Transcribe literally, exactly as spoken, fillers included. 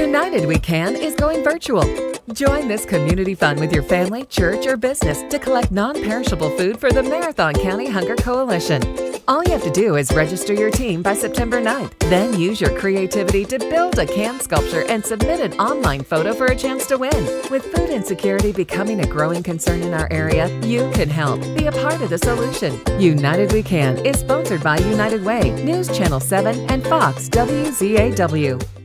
United We Can is going virtual. Join this community fun with your family, church, or business to collect non-perishable food for the Marathon County Hunger Coalition. All you have to do is register your team by September ninth. Then use your creativity to build a can sculpture and submit an online photo for a chance to win. With food insecurity becoming a growing concern in our area, you can help. Be a part of the solution. United We Can is sponsored by United Way, News Channel seven, and Fox W Z A W.